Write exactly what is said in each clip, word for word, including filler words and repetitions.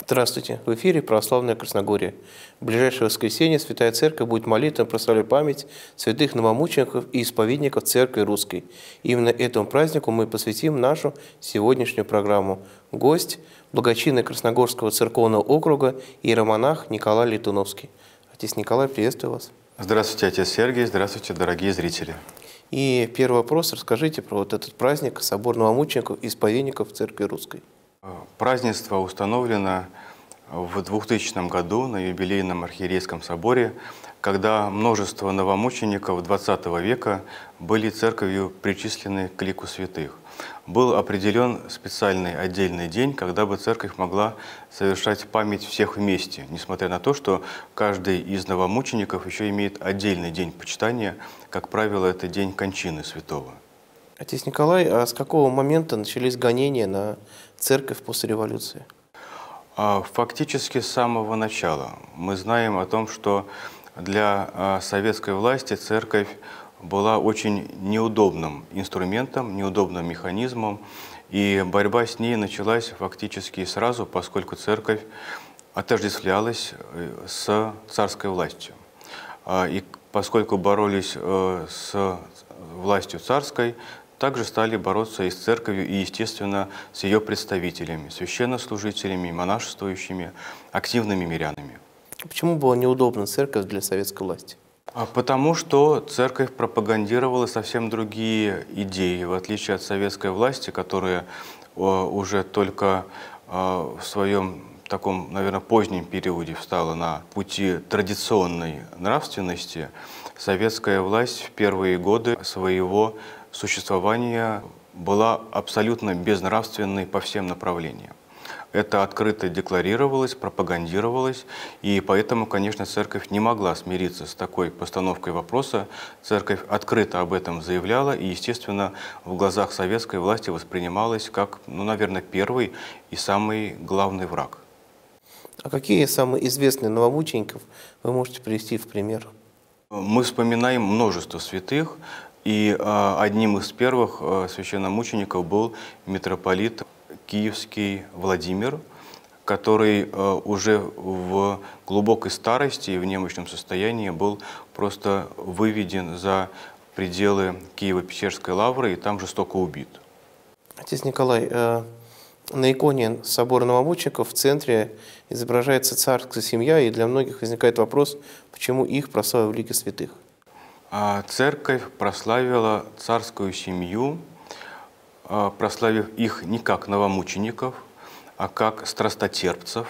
Здравствуйте! В эфире Православное Красногорье. В ближайшее воскресенье Святая Церковь будет молитвенно прославлять память святых новомучеников и исповедников Церкви Русской. Именно этому празднику мы посвятим нашу сегодняшнюю программу. Гость – благочинный Красногорского церковного округа иеромонах Николай Летуновский. Отец Николай, приветствую вас. Здравствуйте, отец Сергий. Здравствуйте, дорогие зрители. И первый вопрос. Расскажите про вот этот праздник, собор новомучеников и исповедников Церкви Русской. Празднество установлено в двухтысячном году на юбилейном архиерейском соборе, когда множество новомучеников двадцатого века были церковью причислены к лику святых. Был определен специальный отдельный день, когда бы церковь могла совершать память всех вместе, несмотря на то, что каждый из новомучеников еще имеет отдельный день почитания, как правило, это день кончины святого. Отец Николай, а с какого момента начались гонения на церковь после революции? Фактически с самого начала. Мы знаем о том, что для советской власти церковь была очень неудобным инструментом, неудобным механизмом, и борьба с ней началась фактически сразу, поскольку церковь отождествлялась с царской властью. И поскольку боролись с властью царской, также стали бороться и с церковью, и, естественно, с ее представителями, священнослужителями, монашествующими, активными мирянами. Почему была неудобна церковь для советской власти? Потому что церковь пропагандировала совсем другие идеи, в отличие от советской власти, которая уже только в своем таком, наверное, позднем периоде встала на пути традиционной нравственности. Советская власть в первые годы своего существования была абсолютно безнравственной по всем направлениям. Это открыто декларировалось, пропагандировалось, и поэтому, конечно, церковь не могла смириться с такой постановкой вопроса. Церковь открыто об этом заявляла и, естественно, в глазах советской власти воспринималась как, ну, наверное, первый и самый главный враг. А какие самые известные новомучеников вы можете привести в пример? Мы вспоминаем множество святых, и э, одним из первых э, священномучеников был митрополит Киевский Владимир, который э, уже в глубокой старости и в немощном состоянии был просто выведен за пределы Киево-Печерской лавры и там жестоко убит. Отец Николай, э, на иконе собора новомучеников в центре изображается царская семья, и для многих возникает вопрос, почему их прославили в лике святых. Церковь прославила царскую семью, прославив их не как новомучеников, а как страстотерпцев.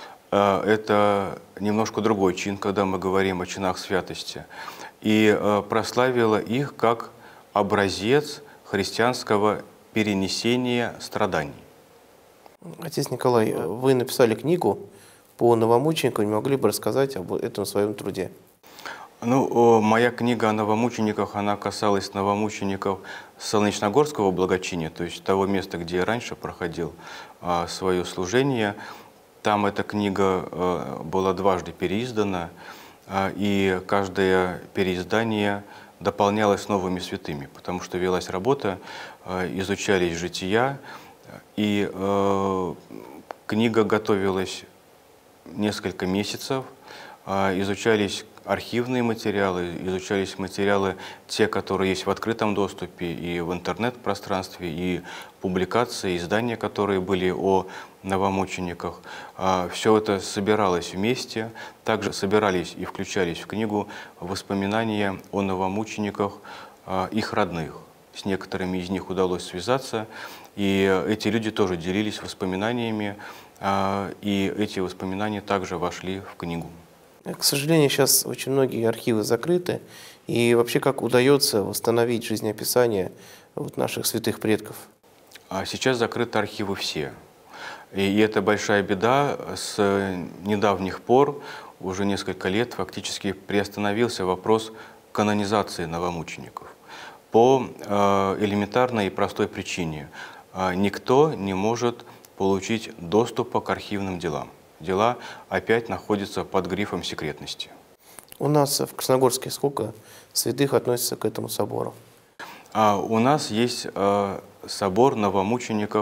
Это немножко другой чин, когда мы говорим о чинах святости. И прославила их как образец христианского перенесения страданий. Отец Николай, вы написали книгу по новомученикам, не могли бы рассказать об этом в своем труде? Ну, моя книга о новомучениках, она касалась новомучеников Солнечногорского благочиния, то есть того места, где я раньше проходил а, свое служение. Там эта книга а, была дважды переиздана, а, и каждое переиздание дополнялось новыми святыми, потому что велась работа, а, изучались жития, и а, книга готовилась несколько месяцев, а, изучались архивные материалы, изучались материалы, те, которые есть в открытом доступе и в интернет-пространстве, и публикации, издания, которые были о новомучениках. Все это собиралось вместе. Также собирались и включались в книгу воспоминания о новомучениках их родных. С некоторыми из них удалось связаться, и эти люди тоже делились воспоминаниями, и эти воспоминания также вошли в книгу. К сожалению, сейчас очень многие архивы закрыты. И вообще, как удается восстановить жизнеописание вот наших святых предков? Сейчас закрыты архивы все. И это большая беда. С недавних пор, уже несколько лет, фактически приостановился вопрос канонизации новомучеников. По элементарной и простой причине. Никто не может получить доступа к архивным делам. Дела опять находятся под грифом секретности. У нас в Красногорске сколько святых относится к этому собору? А у нас есть э, собор новомучеников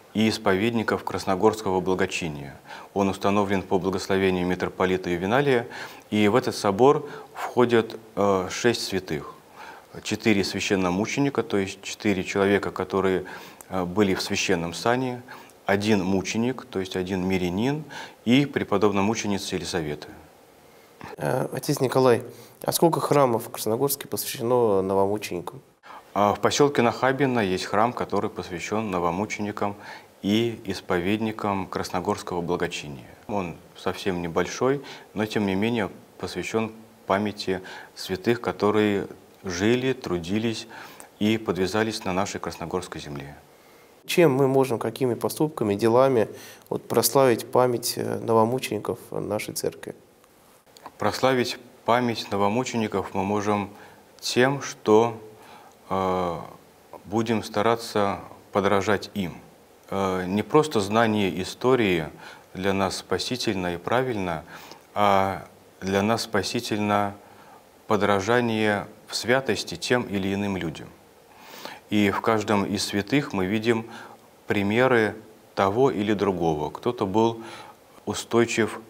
и исповедников Красногорского благочиния. Он установлен по благословению митрополита Ювеналия, и в этот собор входят э, шесть святых. Четыре священномученика, то есть четыре человека, которые э, были в священном сане, один мученик, то есть один мирянин, и преподобная мученица Елизавета. Отец Николай, а сколько храмов в Красногорске посвящено новомученикам? В поселке Нахабино есть храм, который посвящен новомученикам и исповедникам Красногорского благочиния. Он совсем небольшой, но тем не менее посвящен памяти святых, которые жили, трудились и подвязались на нашей Красногорской земле. Чем мы можем, какими поступками, делами вот, прославить память новомучеников нашей церкви? Прославить память новомучеников мы можем тем, что э, будем стараться подражать им. Э, не просто знание истории для нас спасительно и правильно, а для нас спасительно подражание в святости тем или иным людям. И в каждом из святых мы видим примеры того или другого. Кто-то был устойчив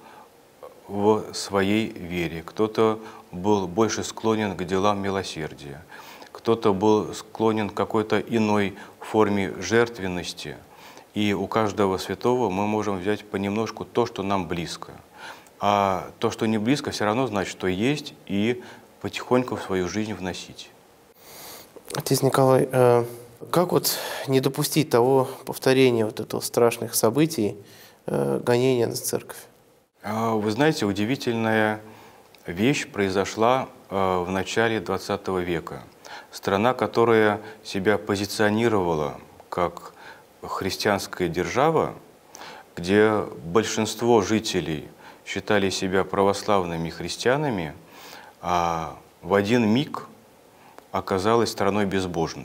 в своей вере, кто-то был больше склонен к делам милосердия, кто-то был склонен к какой-то иной форме жертвенности. И у каждого святого мы можем взять понемножку то, что нам близко. А то, что не близко, все равно значит, что есть, и потихоньку в свою жизнь вносить. Отец Николай, э, как вот не допустить того повторения вот этого страшных событий, э, гонения на церковь? Вы знаете, удивительная вещь произошла в начале двадцатого века. Страна, которая себя позиционировала как христианская держава, где большинство жителей считали себя православными христианами, а в один миг оказалась страной безбожной.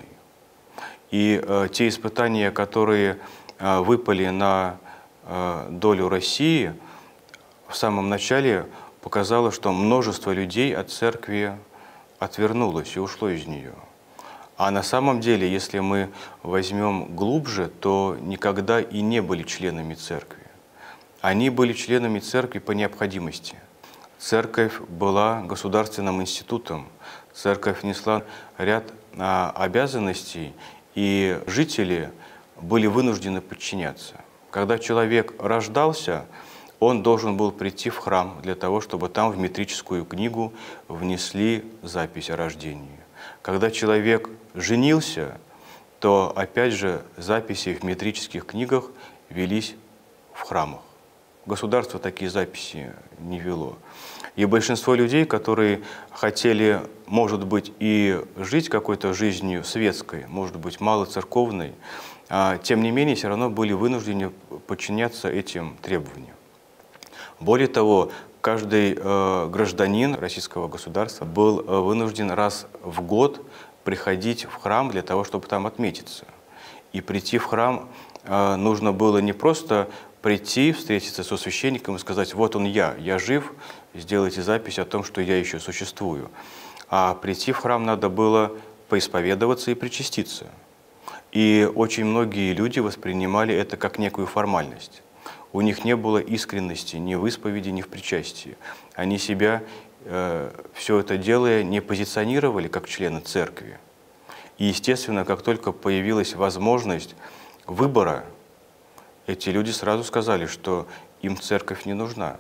И э, те испытания, которые э, выпали на э, долю России, в самом начале показало, что множество людей от церкви отвернулось и ушло из нее. А на самом деле, если мы возьмем глубже, то никогда и не были членами церкви. Они были членами церкви по необходимости. Церковь была государственным институтом, церковь несла ряд а, обязанностей, и жители были вынуждены подчиняться. Когда человек рождался, он должен был прийти в храм для того, чтобы там в метрическую книгу внесли запись о рождении. Когда человек женился, то опять же записи в метрических книгах велись в храмах. Государство такие записи не вело. И большинство людей, которые хотели, может быть, и жить какой-то жизнью светской, может быть, малоцерковной, тем не менее, все равно были вынуждены подчиняться этим требованиям. Более того, каждый э, гражданин российского государства был э, вынужден раз в год приходить в храм для того, чтобы там отметиться. И прийти в храм э, нужно было не просто прийти, встретиться со священником и сказать: вот он я, я жив, сделайте запись о том, что я еще существую. А прийти в храм надо было поисповедоваться и причаститься. И очень многие люди воспринимали это как некую формальность. У них не было искренности ни в исповеди, ни в причастии. Они себя, э, все это делая, не позиционировали как члены церкви. И, естественно, как только появилась возможность выбора, эти люди сразу сказали, что им церковь не нужна.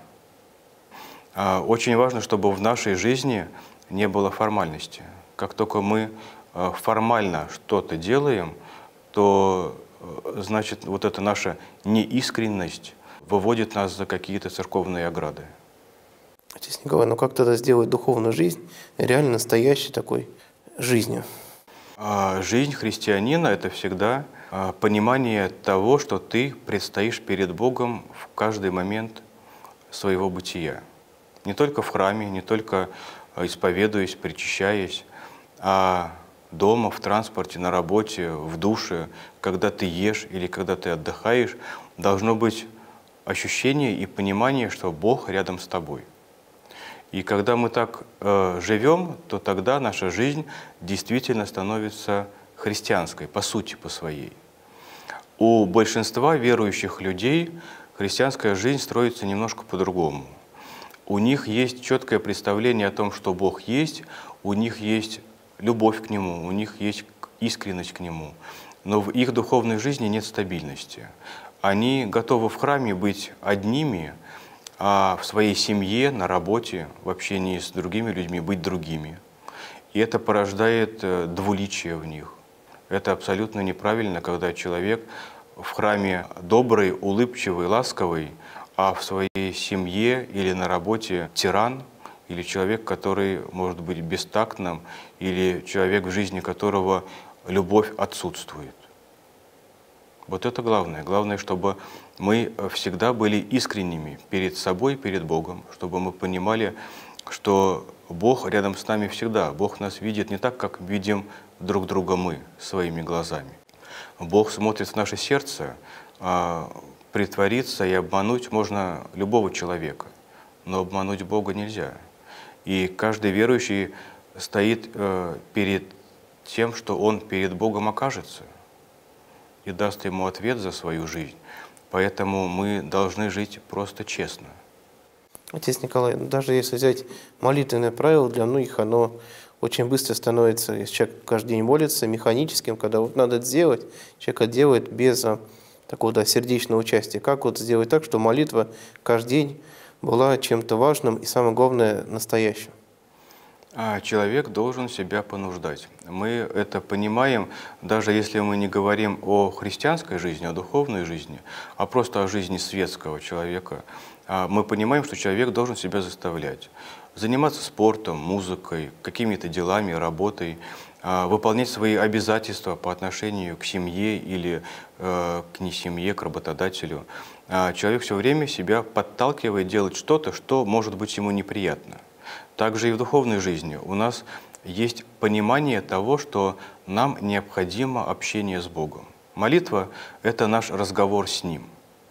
А очень важно, чтобы в нашей жизни не было формальности. Как только мы э, формально что-то делаем, то, э, значит, вот эта наша неискренность выводит нас за какие-то церковные ограды. Отец Николай, ну как тогда сделать духовную жизнь реально настоящей такой жизнью? А жизнь христианина – это всегда а, понимание того, что ты предстоишь перед Богом в каждый момент своего бытия. Не только в храме, не только исповедуясь, причащаясь, а дома, в транспорте, на работе, в душе, когда ты ешь или когда ты отдыхаешь, должно быть ощущение и понимание, что Бог рядом с тобой. И когда мы так э, живем, то тогда наша жизнь действительно становится христианской, по сути, по своей. У большинства верующих людей христианская жизнь строится немножко по-другому. У них есть четкое представление о том, что Бог есть, у них есть любовь к Нему, у них есть искренность к Нему. Но в их духовной жизни нет стабильности. Они готовы в храме быть одними, а в своей семье, на работе, в общении с другими людьми быть другими. И это порождает двуличие в них. Это абсолютно неправильно, когда человек в храме добрый, улыбчивый, ласковый, а в своей семье или на работе тиран, или человек, который может быть бестактным, или человек, в жизни которого любовь отсутствует. Вот это главное. Главное, чтобы мы всегда были искренними перед собой, перед Богом, чтобы мы понимали, что Бог рядом с нами всегда. Бог нас видит не так, как видим друг друга мы своими глазами. Бог смотрит в наше сердце. Притвориться и обмануть можно любого человека, но обмануть Бога нельзя. И каждый верующий стоит перед тем, что он перед Богом окажется и даст Ему ответ за свою жизнь. Поэтому мы должны жить просто честно. Отец Николай, даже если взять молитвенное правило, для многих оно очень быстро становится, если человек каждый день молится, механическим, когда вот надо это сделать, человек это делает без такого да, сердечного участия. Как вот сделать так, чтобы молитва каждый день была чем-то важным и, самое главное, настоящим? А человек должен себя понуждать. Мы это понимаем, даже если мы не говорим о христианской жизни, о духовной жизни, а просто о жизни светского человека. Мы понимаем, что человек должен себя заставлять. Заниматься спортом, музыкой, какими-то делами, работой, выполнять свои обязательства по отношению к семье или к несемье, к работодателю. Человек все время себя подталкивает делать что-то, что может быть ему неприятно. Также и в духовной жизни у нас есть понимание того, что нам необходимо общение с Богом. Молитва – это наш разговор с Ним.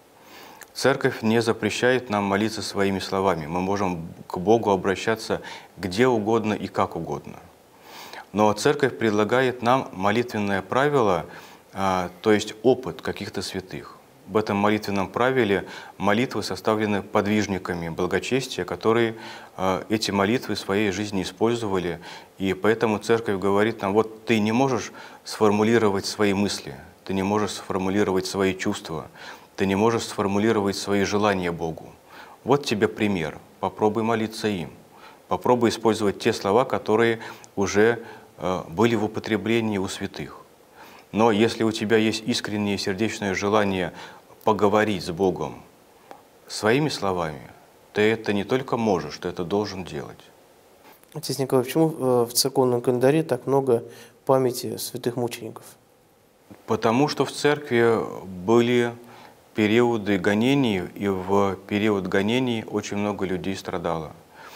Церковь не запрещает нам молиться своими словами. Мы можем к Богу обращаться где угодно и как угодно. Но Церковь предлагает нам молитвенное правило, то есть опыт каких-то святых. В этом молитвенном правиле молитвы составлены подвижниками благочестия, которые эти молитвы в своей жизни использовали. И поэтому Церковь говорит нам, вот ты не можешь сформулировать свои мысли, ты не можешь сформулировать свои чувства, ты не можешь сформулировать свои желания Богу. Вот тебе пример. Попробуй молиться им. Попробуй использовать те слова, которые уже были в употреблении у святых. Но если у тебя есть искреннее сердечное желание поговорить с Богом своими словами, ты это не только можешь, ты это должен делать. Отец Николай, почему в церковном календаре так много памяти святых мучеников? Потому что в церкви были периоды гонений, и в период гонений очень много людей страдало.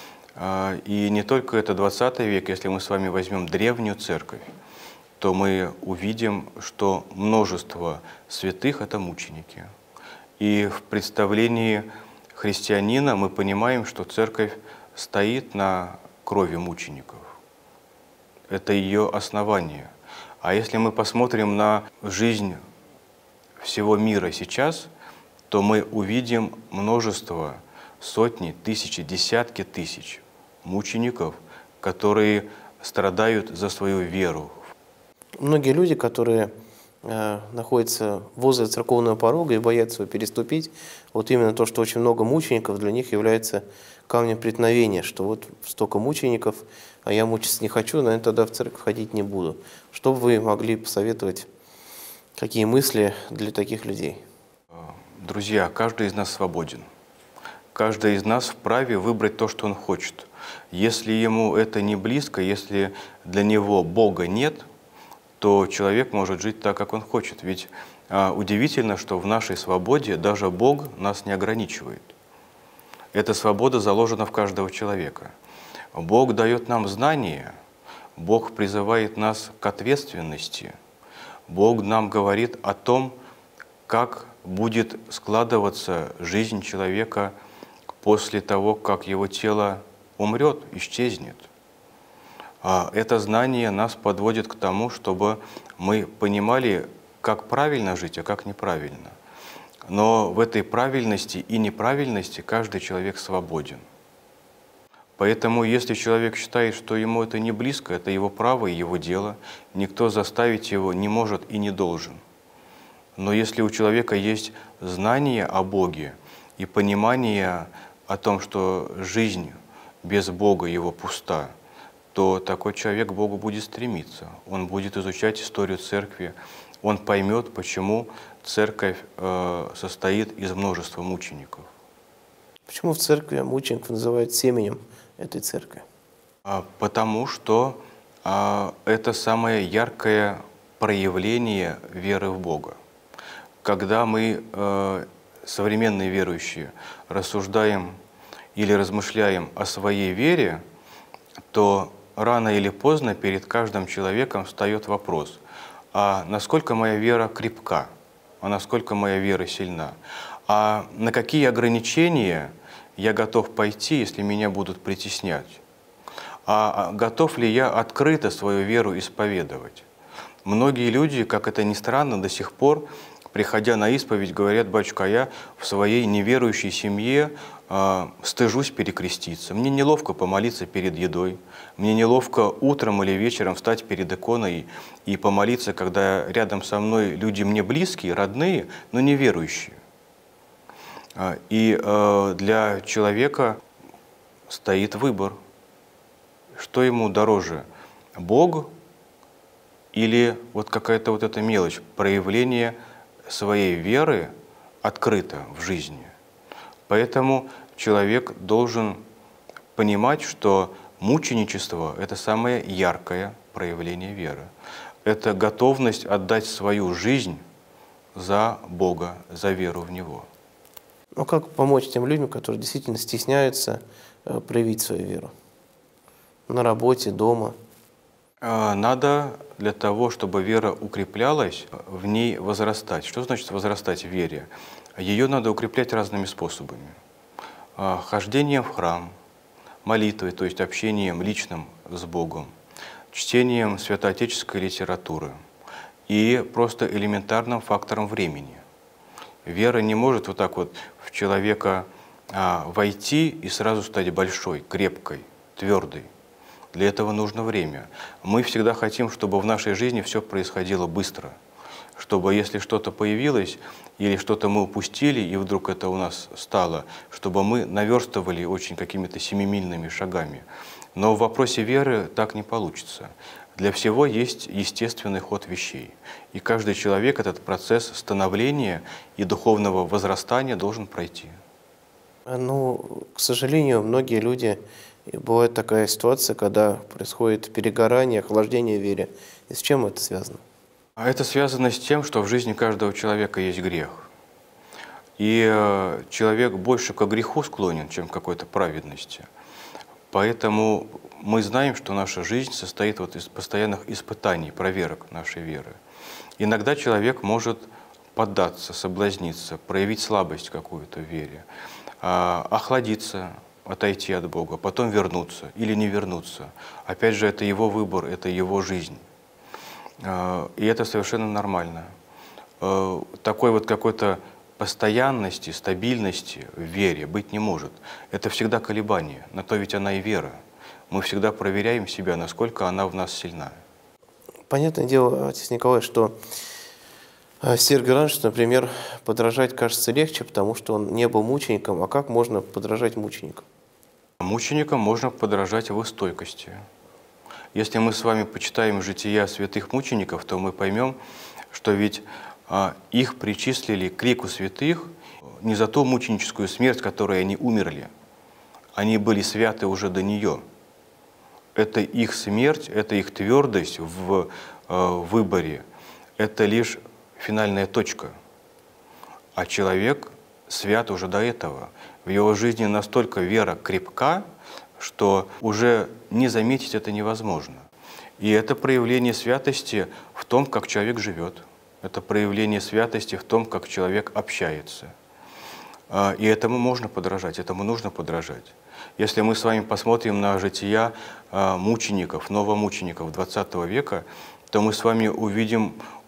И не только это двадцатый век, если мы с вами возьмем древнюю церковь, то мы увидим, что множество святых – это мученики. И в представлении христианина мы понимаем, что церковь стоит на крови мучеников. Это ее основание. А если мы посмотрим на жизнь всего мира сейчас, то мы увидим множество, сотни, тысячи, десятки тысяч мучеников, которые страдают за свою веру. Многие люди, которые э, находятся возле церковного порога и боятся его переступить, вот именно то, что очень много мучеников, для них является камнем преткновения, что вот столько мучеников, а я мучиться не хочу, наверное, тогда в церковь ходить не буду. Что бы вы могли посоветовать, какие мысли для таких людей? Друзья, каждый из нас свободен. Каждый из нас вправе выбрать то, что он хочет. Если ему это не близко, если для него Бога нет, то человек может жить так, как он хочет. Ведь а, удивительно, что в нашей свободе даже Бог нас не ограничивает. Эта свобода заложена в каждого человека. Бог дает нам знания, Бог призывает нас к ответственности, Бог нам говорит о том, как будет складываться жизнь человека после того, как его тело умрет, исчезнет. Это знание нас подводит к тому, чтобы мы понимали, как правильно жить, а как неправильно. Но в этой правильности и неправильности каждый человек свободен. Поэтому, если человек считает, что ему это не близко, это его право и его дело, никто заставить его не может и не должен. Но если у человека есть знание о Боге и понимание о том, что жизнь без Бога его пуста, то такой человек к Богу будет стремиться. Он будет изучать историю церкви, он поймет, почему церковь э, состоит из множества мучеников. Почему в церкви мучеников называют семенем этой церкви? А, потому что а, это самое яркое проявление веры в Бога. Когда мы, э, современные верующие, рассуждаем или размышляем о своей вере, то рано или поздно перед каждым человеком встает вопрос: а насколько моя вера крепка, а насколько моя вера сильна, а на какие ограничения я готов пойти, если меня будут притеснять, а готов ли я открыто свою веру исповедовать. Многие люди, как это ни странно, до сих пор, приходя на исповедь, говорят: батюшка, я в своей неверующей семье э, стыжусь перекреститься. Мне неловко помолиться перед едой. Мне неловко утром или вечером встать перед иконой и помолиться, когда рядом со мной люди мне близкие, родные, но неверующие. И э, для человека стоит выбор, что ему дороже: Бог или вот какая-то вот эта мелочь, проявление своей веры открыто в жизни. Поэтому человек должен понимать, что мученичество – это самое яркое проявление веры. Это готовность отдать свою жизнь за Бога, за веру в Него. Ну как помочь тем людям, которые действительно стесняются э, проявить свою веру? На работе, дома? Надо для того, чтобы вера укреплялась, в ней возрастать. Что значит возрастать в вере? Ее надо укреплять разными способами. Хождением в храм, молитвой, то есть общением личным с Богом, чтением святоотеческой литературы и просто элементарным фактором времени. Вера не может вот так вот в человека войти и сразу стать большой, крепкой, твердой. Для этого нужно время. Мы всегда хотим, чтобы в нашей жизни все происходило быстро. Чтобы если что-то появилось или что-то мы упустили, и вдруг это у нас стало, чтобы мы наверстывали очень какими-то семимильными шагами. Но в вопросе веры так не получится. Для всего есть естественный ход вещей. И каждый человек этот процесс становления и духовного возрастания должен пройти. Ну, к сожалению, многие люди... И бывает такая ситуация, когда происходит перегорание, охлаждение в вере. И с чем это связано? Это связано с тем, что в жизни каждого человека есть грех. И человек больше к греху склонен, чем к какой-то праведности. Поэтому мы знаем, что наша жизнь состоит вот из постоянных испытаний, проверок нашей веры. Иногда человек может поддаться, соблазниться, проявить слабость какую-то в вере, охладиться, отойти от Бога, потом вернуться или не вернуться. Опять же, это его выбор, это его жизнь. И это совершенно нормально. Такой вот какой-то постоянности, стабильности в вере быть не может. Это всегда колебание, на то ведь она и вера. Мы всегда проверяем себя, насколько она в нас сильна. Понятное дело, отец Николай, что Сергию Ивановичу, например, подражать кажется легче, потому что он не был мучеником. А как можно подражать мученикам? Мученикам можно подражать в их стойкости. Если мы с вами почитаем жития святых мучеников, то мы поймем, что ведь а, их причислили к лику святых не за ту мученическую смерть, которой они умерли. Они были святы уже до нее. Это их смерть, это их твердость в э, выборе, это лишь финальная точка. А человек свят уже до этого. В его жизни настолько вера крепка, что уже не заметить это невозможно. И это проявление святости в том, как человек живет. Это проявление святости в том, как человек общается. И этому можно подражать, этому нужно подражать. Если мы с вами посмотрим на жития мучеников, новомучеников двадцатого века, то мы с вами увидим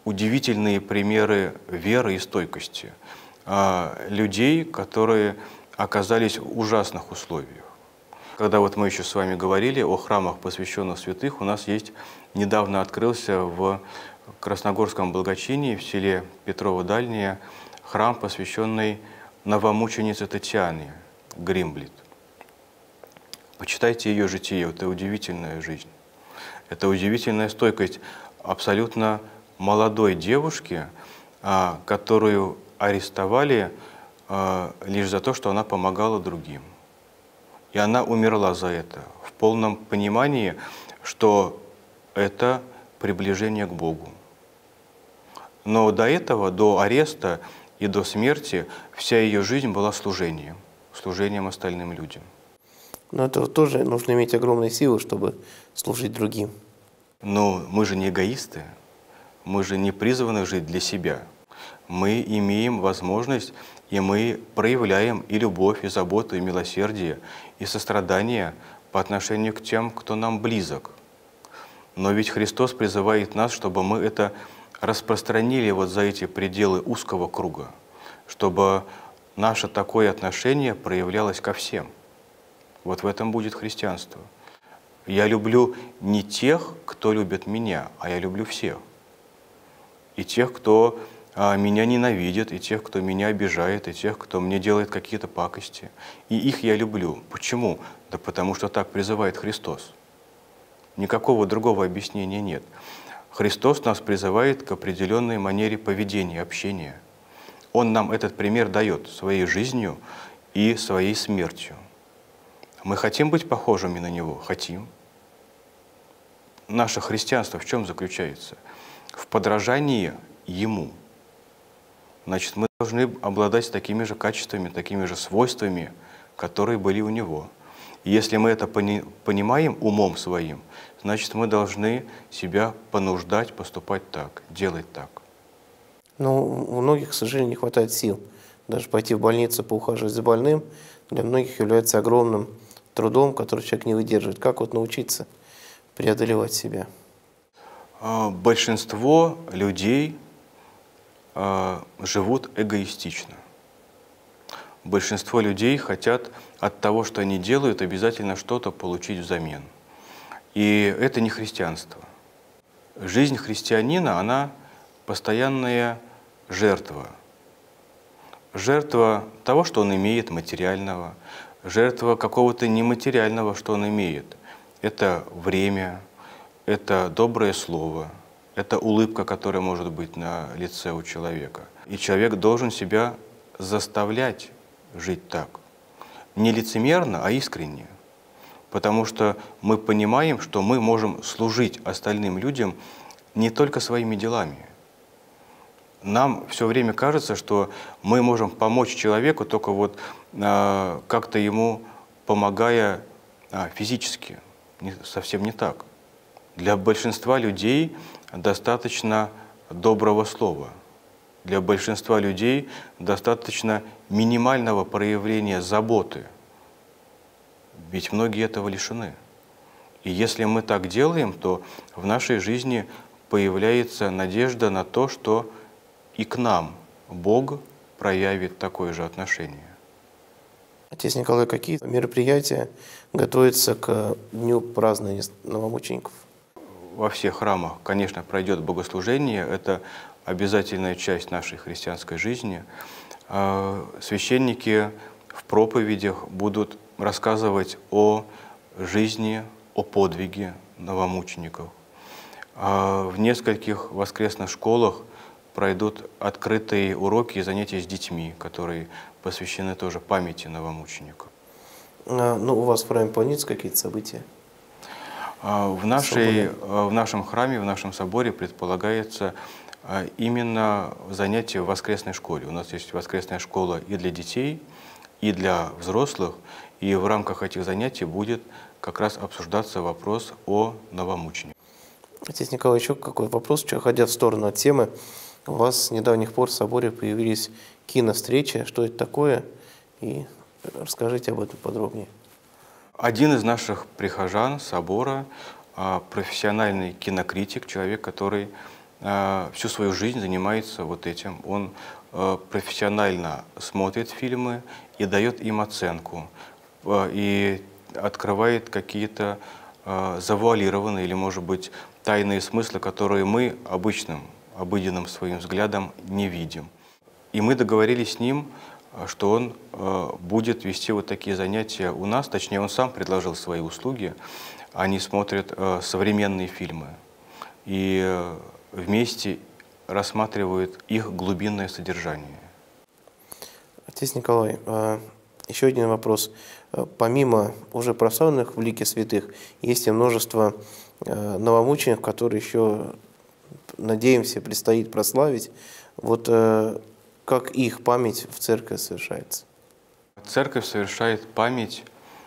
удивительные примеры веры и стойкости людей, которые оказались в ужасных условиях. Когда вот мы еще с вами говорили о храмах, посвященных святых, у нас есть, недавно открылся в Красногорском благочинии, в селе Петрово-Дальнее, храм, посвященный новомученице Татьяне Гримблит. Почитайте ее житие, это удивительная жизнь. Это удивительная стойкость абсолютно молодой девушки, которую арестовали лишь за то, что она помогала другим. И она умерла за это, в полном понимании, что это приближение к Богу. Но до этого, до ареста и до смерти, вся ее жизнь была служением, служением остальным людям. Но это тоже нужно иметь огромные силы, чтобы служить другим. Но мы же не эгоисты, мы же не призваны жить для себя. Мы имеем возможность, и мы проявляем и любовь, и заботу, и милосердие, и сострадание по отношению к тем, кто нам близок. Но ведь Христос призывает нас, чтобы мы это распространили вот за эти пределы узкого круга, чтобы наше такое отношение проявлялось ко всем. Вот в этом будет христианство. Я люблю не тех, кто любит меня, а я люблю всех. И тех, кто а, меня ненавидит, и тех, кто меня обижает, и тех, кто мне делает какие-то пакости. И их я люблю. Почему? Да потому что так призывает Христос. Никакого другого объяснения нет. Христос нас призывает к определенной манере поведения, общения. Он нам этот пример дает своей жизнью и своей смертью. Мы хотим быть похожими на Него? Хотим. Наше христианство в чем заключается? В подражании Ему. Значит, мы должны обладать такими же качествами, такими же свойствами, которые были у Него. И если мы это пони понимаем умом своим, значит, мы должны себя понуждать поступать так, делать так. Но у многих, к сожалению, не хватает сил. Даже пойти в больницу, поухаживать за больным, для многих является огромным трудом, который человек не выдерживает. Как вот научиться преодолевать себя? Большинство людей живут эгоистично. Большинство людей хотят от того, что они делают, обязательно что-то получить взамен. И это не христианство. Жизнь христианина, она постоянная жертва. Жертва того, что он имеет материального, жертва какого-то нематериального, что он имеет. Это время, это доброе слово, это улыбка, которая может быть на лице у человека. И человек должен себя заставлять жить так. Не лицемерно, а искренне. Потому что мы понимаем, что мы можем служить остальным людям не только своими делами. Нам все время кажется, что мы можем помочь человеку только вот э, как-то ему помогая э, физически. Не, совсем не так. Для большинства людей достаточно доброго слова. Для большинства людей достаточно минимального проявления заботы. Ведь многие этого лишены. И если мы так делаем, то в нашей жизни появляется надежда на то, что и к нам Бог проявит такое же отношение. Отец Николай, какие мероприятия готовятся к дню празднования новомучеников? Во всех храмах, конечно, пройдет богослужение. Это обязательная часть нашей христианской жизни. Священники в проповедях будут рассказывать о жизни, о подвиге новомучеников. В нескольких воскресных школах пройдут открытые уроки и занятия с детьми, которые посвящены тоже памяти новомучеников. А, ну, у вас в храме планируются какие-то события? В, нашей, в нашем храме, в нашем соборе предполагается именно занятие в воскресной школе. У нас есть воскресная школа и для детей, и для взрослых. И в рамках этих занятий будет как раз обсуждаться вопрос о новомученике. Отец Николай, еще какой вопрос, ходя в сторону от темы. У вас с недавних пор в соборе появились киновстречи. Что это такое? И расскажите об этом подробнее. Один из наших прихожан собора, профессиональный кинокритик, человек, который всю свою жизнь занимается вот этим. Он профессионально смотрит фильмы и дает им оценку, и открывает какие-то завуалированные или, может быть, тайные смыслы, которые мы обычным, обыденным своим взглядом не видим. И мы договорились с ним, что он будет вести вот такие занятия у нас, точнее, он сам предложил свои услуги. Они смотрят современные фильмы и вместе рассматривают их глубинное содержание. Отец Николай, еще один вопрос. Помимо уже прославленных в лике святых, есть и множество новомучеников, которые еще, надеемся, предстоит прославить. Вот как их память в церкви совершается? Церковь совершает память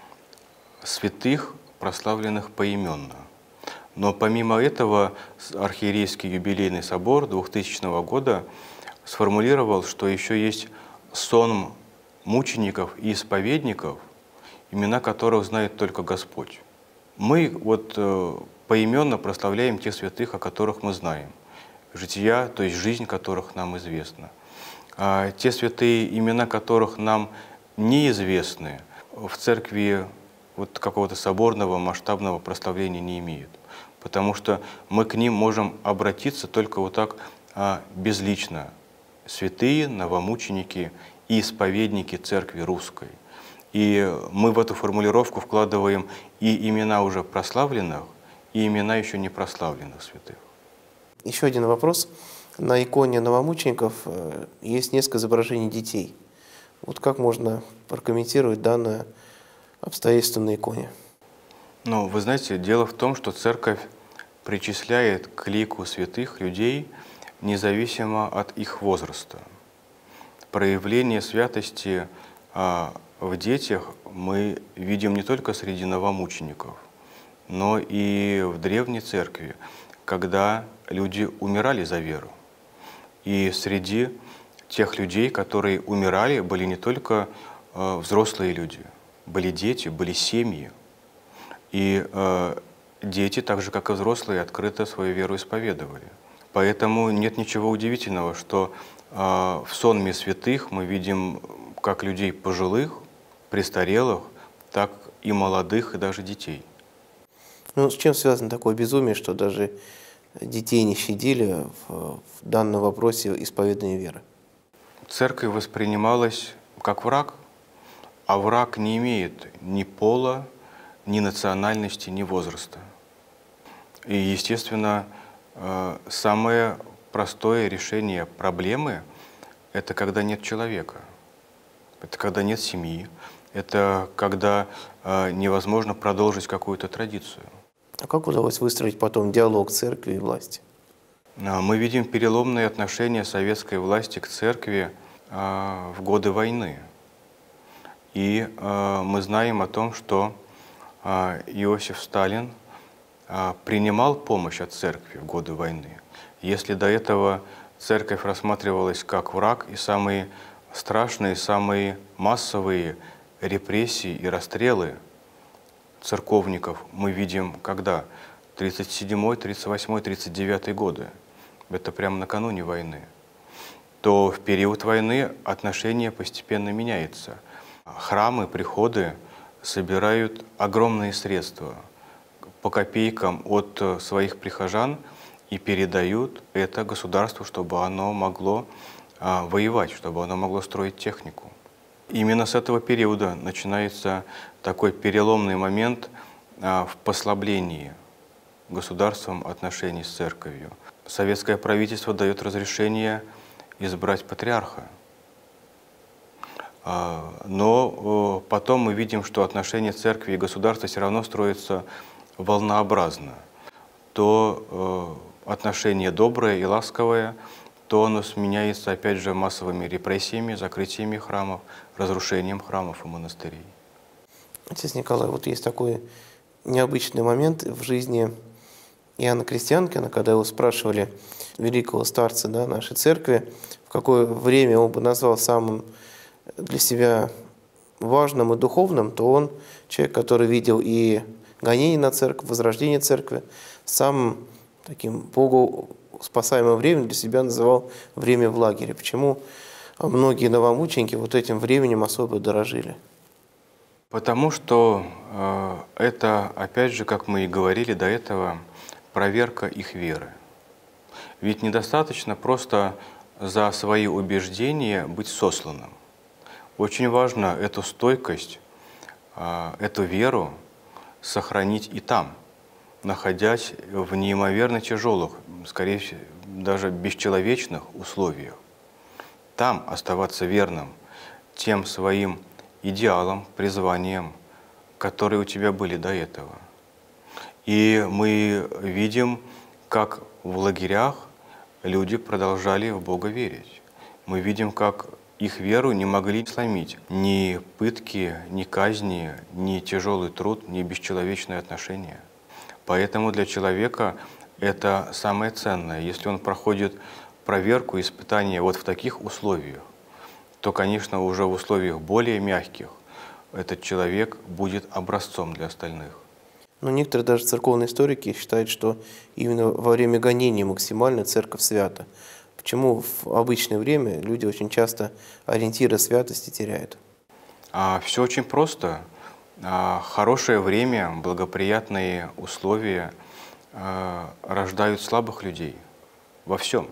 святых, прославленных поименно. Но помимо этого архиерейский юбилейный собор двухтысячного года сформулировал, что еще есть сон мучеников и исповедников, имена которых знает только Господь. Мы вот э, поименно прославляем тех святых, о которых мы знаем, жития, то есть жизнь которых нам известна. А те святые, имена которых нам неизвестны, в церкви вот какого-то соборного масштабного прославления не имеют, потому что мы к ним можем обратиться только вот так а, безлично. Святые, новомученики и исповедники церкви русской. И мы в эту формулировку вкладываем и имена уже прославленных, и имена еще не прославленных святых. Еще один вопрос. На иконе новомучеников есть несколько изображений детей. Вот как можно прокомментировать данное обстоятельство на иконе? Ну, вы знаете, дело в том, что церковь причисляет к лику святых людей независимо от их возраста. Проявление святости а, в детях мы видим не только среди новомучеников, но и в древней церкви, когда люди умирали за веру. И среди тех людей, которые умирали, были не только э, взрослые люди, были дети, были семьи. И э, дети, так же как и взрослые, открыто свою веру исповедовали. Поэтому нет ничего удивительного, что э, в сонме святых мы видим как людей пожилых, престарелых, так и молодых, и даже детей. Ну, с чем связано такое безумие, что даже детей не щадили в, в данном вопросе исповедания веры? Церковь воспринималась как враг, а враг не имеет ни пола, ни национальности, ни возраста. И, естественно, самое простое решение проблемы – это когда нет человека, это когда нет семьи, это когда невозможно продолжить какую-то традицию. А как удалось выстроить потом диалог церкви и власти? Мы видим переломные отношения советской власти к церкви в годы войны. И мы знаем о том, что Иосиф Сталин принимал помощь от церкви в годы войны. Если до этого церковь рассматривалась как враг, и самые страшные, самые массовые репрессии и расстрелы церковников мы видим когда? тридцать седьмой, тридцать восьмой, тридцать девятый годы. Это прямо накануне войны. То в период войны отношение постепенно меняется. Храмы, приходы собирают огромные средства по копейкам от своих прихожан и передают это государству, чтобы оно могло а, воевать, чтобы оно могло строить технику. Именно с этого периода начинается такой переломный момент а, в послаблении государством отношений с церковью. Советское правительство дает разрешение избрать патриарха. Но потом мы видим, что отношения церкви и государства все равно строятся волнообразно. То отношение доброе и ласковое, то оно сменяется опять же массовыми репрессиями, закрытиями храмов, разрушением храмов и монастырей. Отец Николай, вот есть такой необычный момент в жизни Иоанна Крестьянкина, когда его спрашивали, великого старца, да, нашей церкви, в какое время он бы назвал самым для себя важным и духовным, то он, человек, который видел и гонение на церковь, возрождение церкви, самым таким Богу спасаемое время для себя называл время в лагере. Почему многие новомученики вот этим временем особо дорожили? Потому что э, это, опять же, как мы и говорили до этого, проверка их веры. Ведь недостаточно просто за свои убеждения быть сосланным. Очень важно эту стойкость, э, эту веру сохранить и там, находясь в неимоверно тяжелых, скорее всего, даже бесчеловечных условиях. Там оставаться верным тем своим идеалам, призваниям, которые у тебя были до этого. И мы видим, как в лагерях люди продолжали в Бога верить. Мы видим, как их веру не могли сломить ни пытки, ни казни, ни тяжелый труд, ни бесчеловечные отношения. Поэтому для человека это самое ценное. Если он проходит проверку, испытания вот в таких условиях, то, конечно, уже в условиях более мягких этот человек будет образцом для остальных. Но некоторые даже церковные историки считают, что именно во время гонений максимально церковь свята. Почему в обычное время люди очень часто ориентиры святости теряют? А все очень просто. А, хорошее время, благоприятные условия а, рождают слабых людей во всем.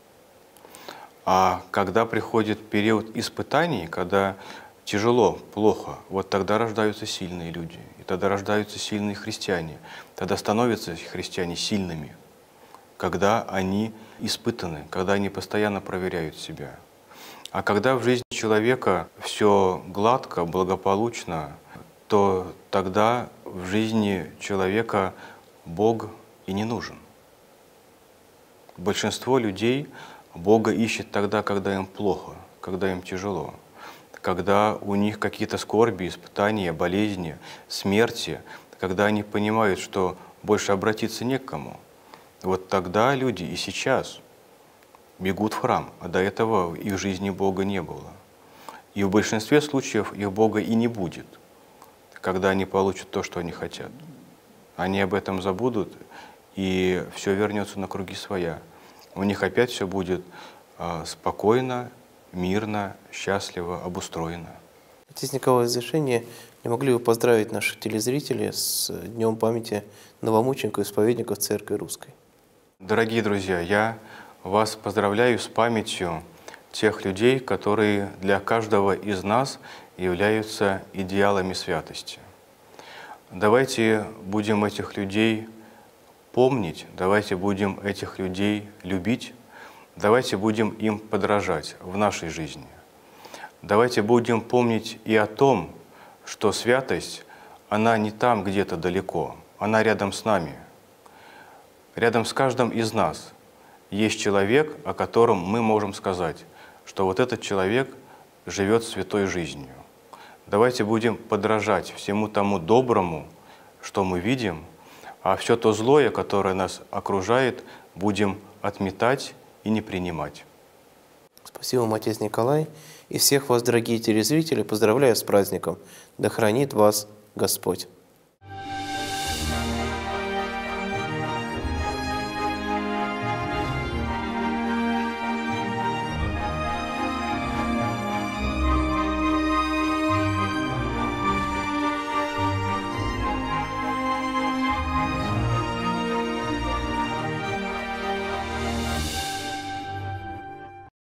А когда приходит период испытаний, когда тяжело, плохо, вот тогда рождаются сильные люди, и тогда рождаются сильные христиане, тогда становятся христиане сильными, когда они испытаны, когда они постоянно проверяют себя. А когда в жизни человека все гладко, благополучно, то тогда в жизни человека Бог и не нужен. Большинство людей Бога ищет тогда, когда им плохо, когда им тяжело, когда у них какие-то скорби, испытания, болезни, смерти, когда они понимают, что больше обратиться не к кому. Вот тогда люди и сейчас бегут в храм, а до этого в их жизни Бога не было. И в большинстве случаев их Бога и не будет, когда они получат то, что они хотят. Они об этом забудут, и все вернется на круги своя. У них опять все будет э, спокойно, мирно, счастливо, обустроено. Отец Николай, в завершение, не могли бы поздравить наших телезрителей с Днем памяти новомучеников и исповедников Церкви Русской? Дорогие друзья, я вас поздравляю с памятью тех людей, которые для каждого из нас являются идеалами святости. Давайте будем этих людей помнить, давайте будем этих людей любить, давайте будем им подражать в нашей жизни. Давайте будем помнить и о том, что святость, она не там где-то далеко, она рядом с нами. Рядом с каждым из нас есть человек, о котором мы можем сказать, что вот этот человек живет святой жизнью. Давайте будем подражать всему тому доброму, что мы видим, а все то злое, которое нас окружает, будем отметать и не принимать. Спасибо вам, отец Николай. И всех вас, дорогие телезрители, поздравляю с праздником. Да хранит вас Господь.